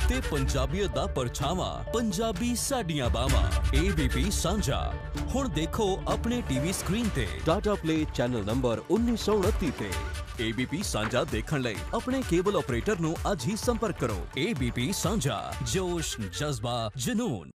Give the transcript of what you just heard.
ते पंजाबीयत दा परछावां, पंजाबी साडियां बावां। ABP सांझा हुण देखो अपने टीवी स्क्रीन ते टाटा प्ले चैनल नंबर 1929 ते। ABP सांझा देखण लई अपने केबल ऑपरेटर नूं अज ही संपर्क करो। ABP सांझा, जोश, जज्बा, जुनून।